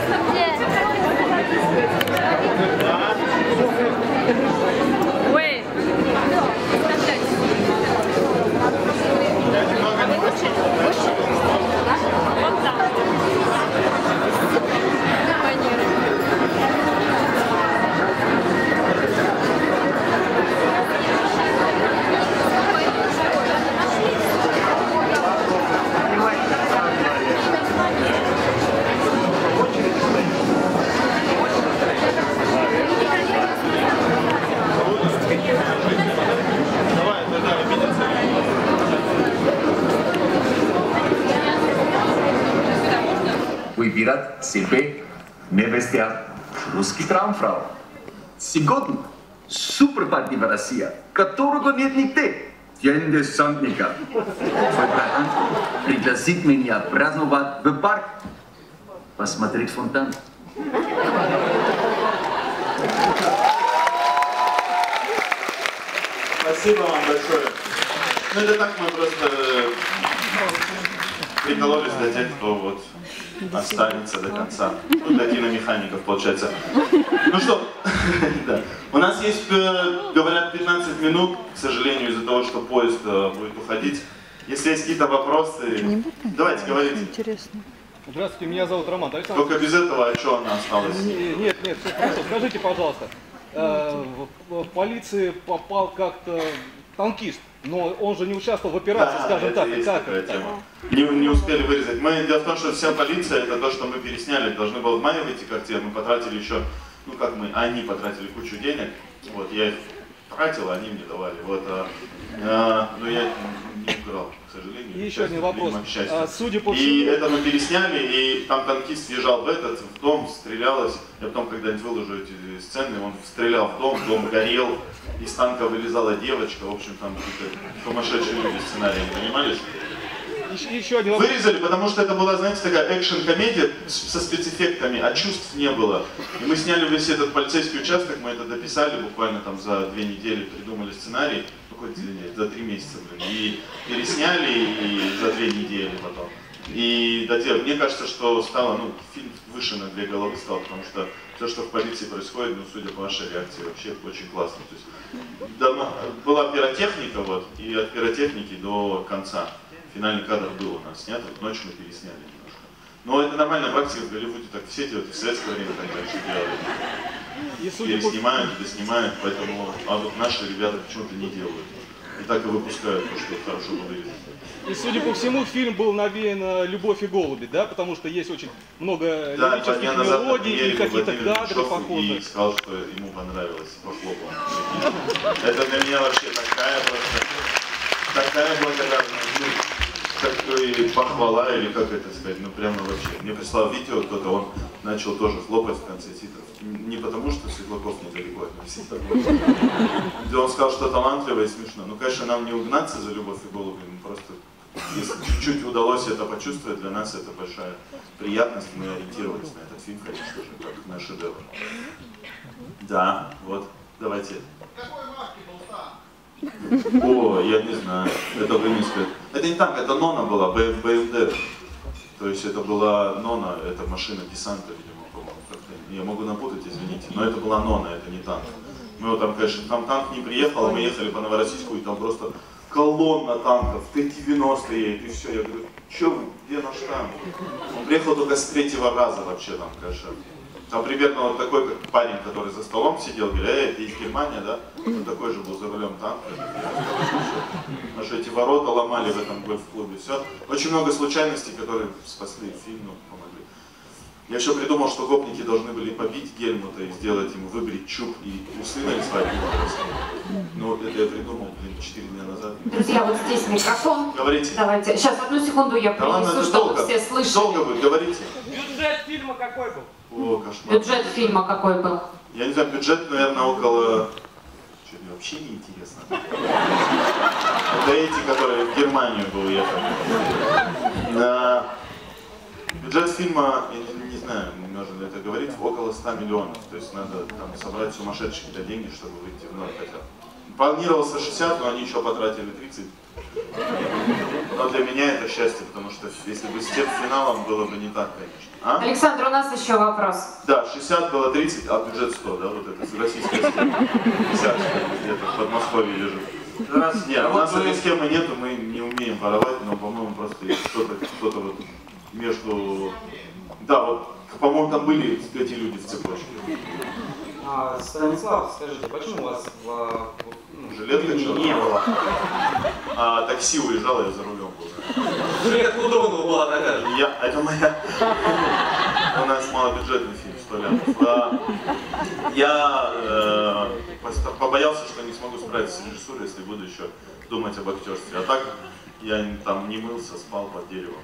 Ой. Вот так. Выбирать себе невестя русский Traumfrau. Сегодня суперпартия Россия, которого нет нигде. День десантника. Твой брат пригласит меня праздновать в парк, посмотреть фонтан. Спасибо вам большое. Ну это так мы просто прикололись для тех, кто вот останется до конца. Ну, для киномехаников, получается. Ну что, да. У нас есть, говорят, 15 минут, к сожалению, из-за того, что поезд будет уходить. Если есть какие-то вопросы, давайте говорите. Интересно. Здравствуйте, меня зовут Роман. Александр... Только без этого, а что она осталась? Нет, все хорошо. Скажите, пожалуйста, в полиции попал как-то танкист, но он же не участвовал в операции, Да, скажем так. есть Как такая это? тема. Не успели вырезать. Дело в том, что вся полиция, это то, что мы пересняли, должны было в мае выйти картина, мы потратили еще, ну как мы, они потратили кучу денег, вот, я их тратил, они мне давали, вот, но я не украл, к сожалению. И еще один вопрос. Судя по всему... И это мы пересняли, и там танкист въезжал в дом, стрелялось, я потом когда-нибудь выложу эти сцены, он стрелял в дом горел, из танка вылезала девочка, в общем, там какие-то сумасшедшие люди сценарии, понимали? Еще один вопрос. Вырезали, потому что это была, знаете, такая экшн-комедия со спецэффектами, а чувств не было. И мы сняли весь этот полицейский участок, мы это дописали буквально там за 2 недели, придумали сценарий, какой-то за 3 месяца, блин, и пересняли и за 2 недели потом. И доделали. Мне кажется, что стало, ну, фильм выше на 2 головы стал, потому что все, что в полиции происходит, ну, судя по вашей реакции, вообще очень классно. То есть, была пиротехника, вот, и от пиротехники до конца. Финальный кадр был у нас снят, вот ночью мы пересняли немножко. Но это нормальная практика в Голливуде, так все делают, и в советское время так раньше делали. Переснимают, доснимают, поэтому, а вот наши ребята почему-то не делают. И так и выпускают то, что хорошо было вырезано. И, судя по всему, фильм был навеян «Любовь и голуби», да? Потому что есть очень много лирических мелодий и какие-то кадры похожие. И сказал, что ему понравилось, похлопал. Это для меня вообще такая благодарность. Такой похвала, или как это сказать, ну прямо вообще. Мне прислал видео кто-то, он начал тоже хлопать в конце титров. Не потому, что Светлаков недалеко от нас. Где он сказал, что талантливо и смешно. Ну, конечно, нам не угнаться за «Любовь и голуби», просто если чуть-чуть удалось это почувствовать, для нас это большая приятность. Мы ориентировались на этот фильм, конечно же, как на шедевр. Да, вот, давайте. О, я не знаю, это вы не сказали. Это не танк, это Нона была, БМД. То есть это была Нона, это машина десанта, видимо, по-моему. Я могу напутать, извините, но это была Нона, это не танк. Мы вот там, конечно, там танк не приехал, мы ехали по Новороссийску, и там просто колонна танков, Т-90 едет, и все. Я говорю, что вы, где наш танк? Он приехал только с 3-го раза вообще там, конечно. Там примерно вот такой как парень, который за столом сидел, говорит, это из Германии, да? Он такой же был за рулем танка. Потому что эти ворота ломали в этом гольф-клубе. Все. Очень много случайностей, которые спасли фильм, ну, помогли. Я еще придумал, что гопники должны были побить Гельмута и сделать ему выбрить чуб и усы нарисовать. Ну, это я придумал, 4 дня назад. Друзья, вот здесь микрофон. Говорите. Давайте. Сейчас, одну секунду я принесу, чтобы все слышали. Долго будет, говорите. Бюджет фильма какой был? О, кошмар. Бюджет фильма какой был? Я не знаю, бюджет, наверное, около... Что, мне вообще не интересно. Это эти, которые в Германию бы уехали. Бюджет фильма, я не знаю, можно ли это говорить, около 100 миллионов. То есть надо там собрать сумасшедшие какие-то деньги, чтобы выйти в ноль хотя бы. Планировался 60, но они еще потратили 30. Но для меня это счастье, потому что если бы с тем финалом было бы не так, конечно. А? Александр, у нас еще вопрос. Да, 60 было 30, а бюджет 100, да, вот это российская схема. 50 где-то в Подмосковье лежит. Нет, у нас этой схемы нету, мы не умеем воровать, но, по-моему, просто есть кто-то вот между... Да, вот, по-моему, там были эти люди в цепочке. Станислав, скажите, почему у вас жилетка не было? А такси уезжало, я за рулем был. Жилетка у Дронова была такая же. Это моя. У нас малобюджетный фильм, 100 лямов. Я побоялся, что не смогу справиться с режиссурой, если буду еще думать об актерстве. А так я там не мылся, спал под деревом.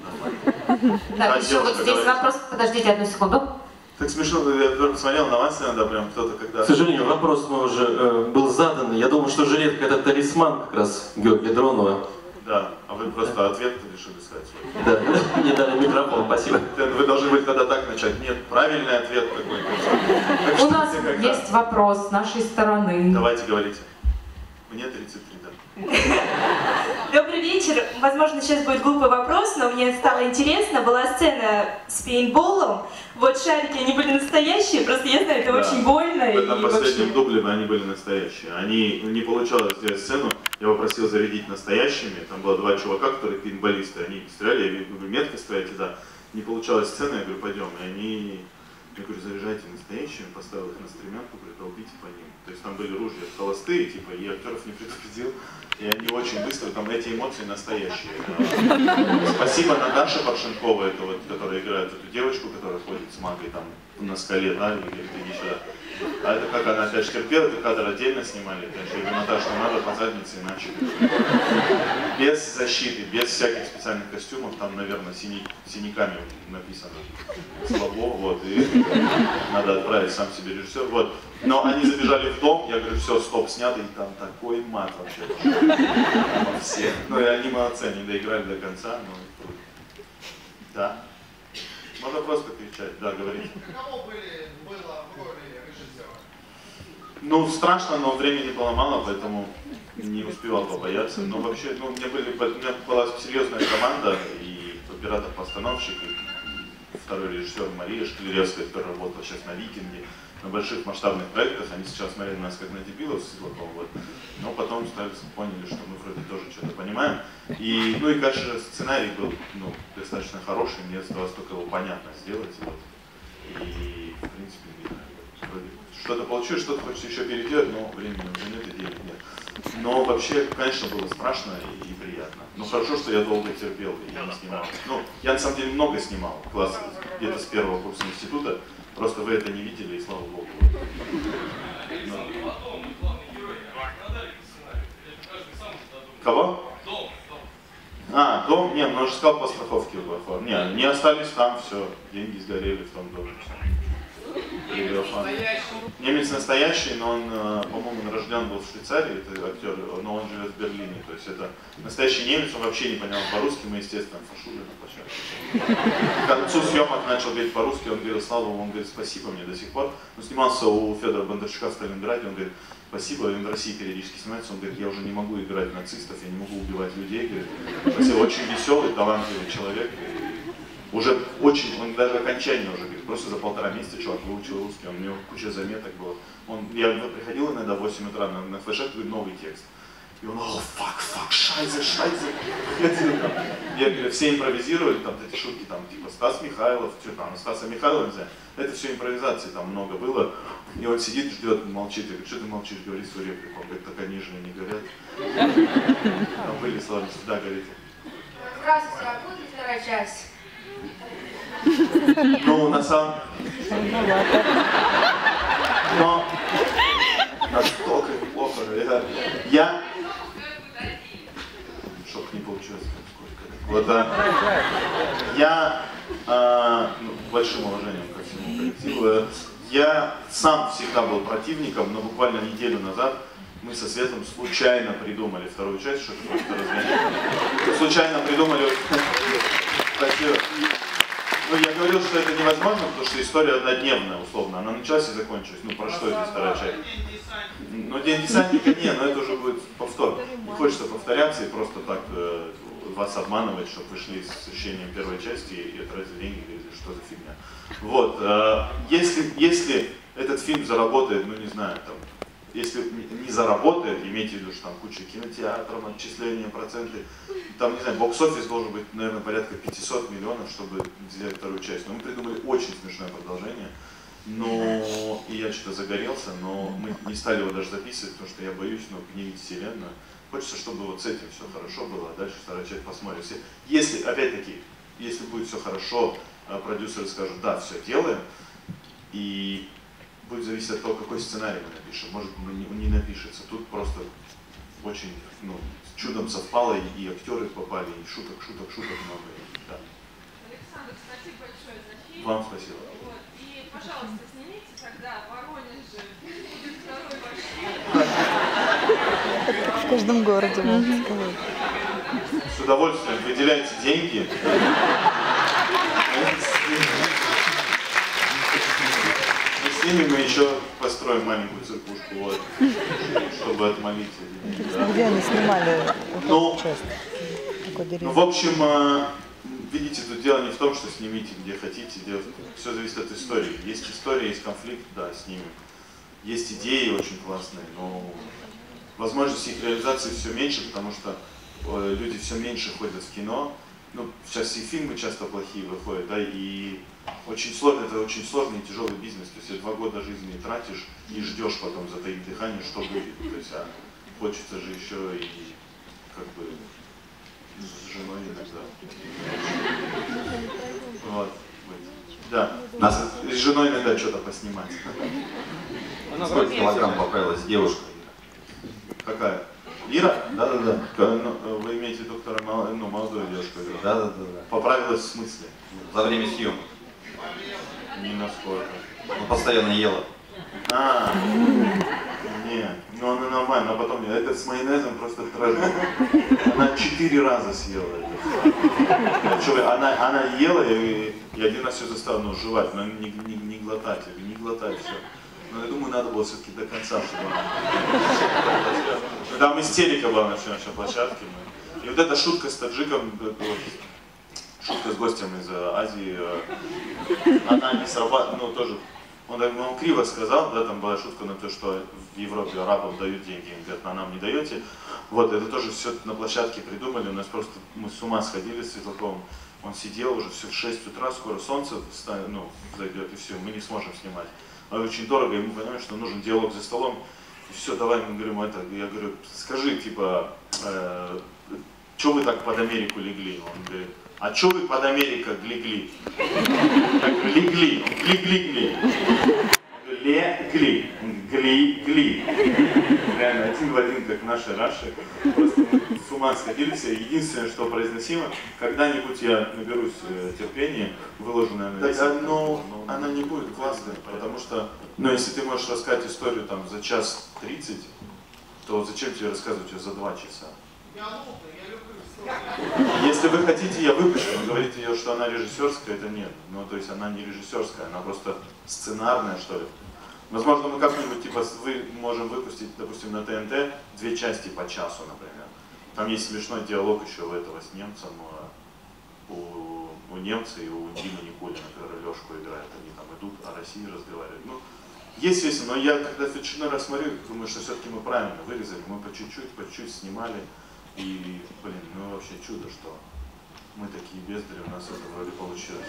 Да, еще вот здесь вопрос, подождите одну секунду. Так смешно, я посмотрел на вас, иногда прям кто-то когда... К сожалению, вопрос мой уже был задан. Я думал, что жилетка это талисман как раз Георгия Дронова. Да, а вы просто ответ решили сказать. Да, мне дали микрофон, спасибо. Вы должны были тогда так начать. Нет, правильный ответ какой-то. У нас есть вопрос с нашей стороны. Давайте говорите. Мне 33, да. Добрый вечер. Возможно, сейчас будет глупый вопрос, но мне стало интересно. Была сцена с пейнтболом. Вот шарики, они были настоящие, просто я знаю, это очень больно. В этом последнем дубле они были настоящие. Они не получалось сделать сцену, я попросил зарядить настоящими. Там было 2 чувака, которые пейнтболисты, они стреляли, я говорю, вы метко стреляете, да. Не получалась сцена, я говорю, пойдем. И они, я говорю, заряжайте настоящими, поставил их на стремянку, говорю, долбите по ним. То есть там были ружья холостые, типа, и актеров не предупредил. И они очень быстро, там эти эмоции настоящие. Спасибо Наташе Паршенковой, это вот, которая играет эту девочку, которая ходит с магой там на скале, да, и говорит, иди сюда. А это как она опять же терпела, этот кадр отдельно снимали, конечно, я говорю, Наташа, надо по заднице, иначе. Без защиты, без всяких специальных костюмов, там, наверное, синяками написано слабо, вот, и надо отправить сам себе режиссер, вот. Но они забежали в дом, я говорю, все, стоп, снято, и там такой мат вообще. Все. Ну и они молодцы, они доиграли до конца, но да. Можно просто кричать, да, говорите. Каково было в роли режиссера? Ну, страшно, но времени было мало, поэтому не успевал побояться. Но вообще, ну, у меня была серьезная команда, и оператор-постановщик, и второй режиссер Мария Шклеревская, которая работала сейчас на «Викинге», на больших масштабных проектах. Они сейчас смотрели на нас как на дебилов с Светлаковым, вот. Но потом поняли, что мы вроде тоже что-то понимаем. И, ну и, конечно, сценарий был достаточно хороший, мне осталось только его понятно сделать. Вот. И, в принципе, вроде что-то получилось, что-то хочется еще переделать, но времени уже нет и денег нет. Но вообще, конечно, было страшно и приятно. Но хорошо, что я долго терпел и не снимал. Ну, я на самом деле много снимал, класс, где-то с 1-го курса института. Просто вы это не видели, и слава богу. Кого? А, дом? Не, он уже сказал по страховке. Не, не остались там, все, деньги сгорели в том доме. Немец настоящий, но он, по-моему, рожден был в Швейцарии, это актер, но он живет в Берлине. То есть это настоящий немец, он вообще не понял по-русски, мы, естественно, фашули на площадке. К концу съемок начал говорить по-русски, он говорил слава, он говорит спасибо мне до сих пор. Он снимался у Федора Бондарчука в Сталинграде, он говорит спасибо, он в России периодически снимается, он говорит, я уже не могу играть нацистов, я не могу убивать людей, говорит, спасибо, очень веселый, талантливый человек. Уже очень, он даже окончание уже, говорит, просто за 1,5 месяца чувак выучил русский, у него куча заметок было. Я приходил иногда в 8 утра на флешет, говорит, новый текст. И он, о, фак, шайзе. Я говорю, все импровизировали, там эти шутки, там, типа Стас Михайлов, что там, Стаса Михайлова, не знаю. Это все импровизации, там много было. И он сидит, ждет, молчит. Я говорю, что ты молчишь, говори свою реплику. Он говорит, так они же не говорят. Там были сложности, да, говорите. Здравствуйте, а будет ли вторая часть? Ну, на самом... Но... Настолько плохо. Я... Чтоб не получилось. Вот, я... большим уважением ко всему коллективу. Я сам всегда был противником, но буквально неделю назад мы со Светом случайно придумали вторую часть, что-то просто разгонять. Случайно придумали... Ну, я говорил, что это невозможно, потому что история однодневная, условно. Она началась и закончилась. Ну, про что здесь вторая часть? Ну, День десантника нет, но это уже будет повтор. Не хочется повторяться и просто так вас обманывать, чтобы вы шли с ощущением первой части и тратили деньги, или что за фигня. Вот. Если этот фильм заработает, ну, не знаю, там, если не заработает, имейте в виду, что там куча кинотеатров, отчисления, проценты, там, не знаю, бокс-офис должен быть, наверное, порядка 500 миллионов, чтобы сделать вторую часть. Но мы придумали очень смешное продолжение, но и я что-то загорелся, но мы не стали его даже записывать, потому что я боюсь, но не вселенную. Хочется, чтобы вот с этим все хорошо было, а дальше вторая часть посмотрим. Если, опять-таки, если будет все хорошо, продюсеры скажут, да, все делаем, и будет зависеть от того, какой сценарий мы напишем. Может, не напишется. Тут просто очень, ну, чудом совпало, и актеры попали, и шуток много. Да. Александр, спасибо большое за фильм. Вам спасибо. Вот. И, пожалуйста, снимите тогда в Воронеже будет второй ваш фильм. В каждом городе, можно сказать. С удовольствием выделяйте деньги. С ними мы еще построим маленькую церквушку, вот, чтобы отмолить. Где они снимали Ну, часть? в общем, видите, тут дело не в том, что снимите где хотите, все зависит от истории. Есть история, есть конфликт, да, снимем. Есть идеи очень классные, но возможности их реализации все меньше, потому что люди все меньше ходят в кино. Ну, сейчас и фильмы часто плохие выходят, да, и очень сложно, это очень сложный и тяжелый бизнес. То есть 2 года жизни тратишь и ждешь потом, затаив дыхание, что будет. То есть, хочется же еще и как бы с женой иногда. Вот. Да. Нас с женой иногда что-то поснимать. Сколько килограмм поправилась девушка? Какая? Ира? Да. Вы имеете доктора, ну, молодую девушку? Да. Поправилась в смысле? За время съемок. Не насколько. Ну, постоянно ела. Не, ну она нормально, а потом это с майонезом просто трэш. Она 4 раза съела это. Она ела и один раз все заставила, ну, жевать, но не глотать, не глотать все. Но я думаю, надо было все-таки до конца, чтобы она... Там истерика была на всей нашей площадке. И вот эта шутка с таджиком, шутка с гостем из Азии, она не срабатывала, ну тоже, он криво сказал, да, там была шутка на то, что в Европе арабам дают деньги, им говорят, а нам не даете. Вот, это тоже все на площадке придумали, у нас просто, мы с ума сходили с Светлаковым, он сидел уже все в 6 утра, скоро солнце зайдет и все, мы не сможем снимать. Очень дорого, и мы понимаем, что нужен диалог за столом, и все, давай, мы говорим, я говорю, скажи, типа, что вы так под Америку легли? Он говорит, а что вы под Америку легли? Легли, гли-гли-гли. Легли, гли-гли. Реально, один в один, как наши раши. Просто мы с ума сходили все. Единственное, что произносимо, когда-нибудь я наберусь терпения, выложу, наверное, так, но она не будет классной, потому что, ну, если ты можешь рассказать историю там за 1:30, то зачем тебе рассказывать ее за 2 часа? Если вы хотите, я выпущу, но говорите ее, что она режиссерская, это нет. Ну, то есть она не режиссерская, она просто сценарная, что ли. Возможно, мы как-нибудь, типа, можем выпустить, допустим, на ТНТ 2 части по часу, например. Там есть смешной диалог еще у этого с немцем, у немца и у Димы Никулина, который Лешку играет. Они там идут, о России разговаривают. Ну, есть весело, но я когда в очередной раз смотрю, думаю, что все-таки мы правильно вырезали, мы по чуть-чуть снимали. И, блин, ну вообще чудо, что мы такие бездари, у нас это вроде получилось.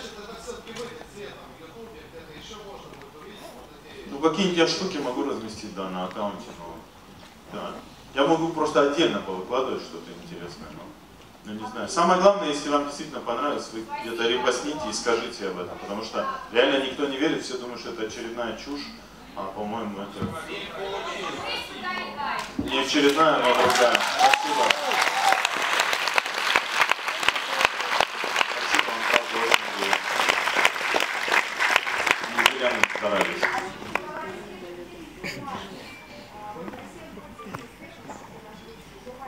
Ну какие-нибудь я штуки могу разместить, да, на аккаунте, но да. Я могу просто отдельно повыкладывать что-то интересное, но не знаю. Самое главное, если вам действительно понравилось, вы где-то репостните и скажите об этом, потому что реально никто не верит, все думают, что это очередная чушь, а по-моему это... Не очередная, но другая. Спасибо. Спасибо вам, правда, очень. Не зря мы старались.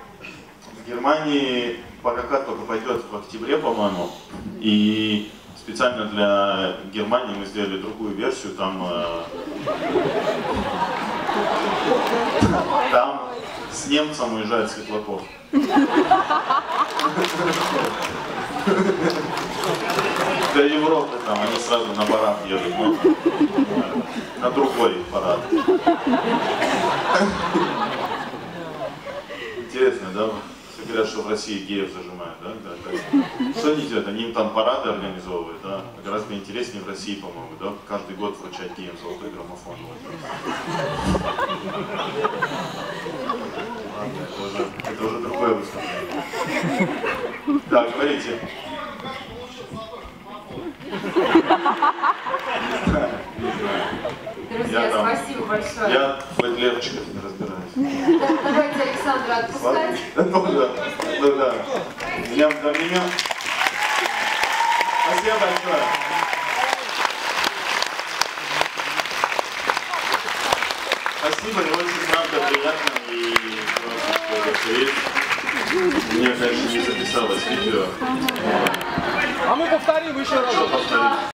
В Германии ПКК только пойдет в октябре, по-моему, и специально для Германии мы сделали другую версию, там с немцем уезжает Светлаков. До Европы там, они сразу на парад едут, но на другой парад. Интересно, да? Все говорят, что в России геев зажимают, да? Что они делают? Они им там парады организовывают, да? Гораздо интереснее в России, по-моему, да? Каждый год вручать геям золотой граммофон. Ладно, это уже другое выступление. Да, говорите. Друзья, спасибо большое. Я в левчиках не разбираюсь. Давайте Александра отпускать. Ну да. Меня. Спасибо большое. Спасибо, и очень правда приятно и мне, конечно, не записалось видео. А мы повторим еще раз.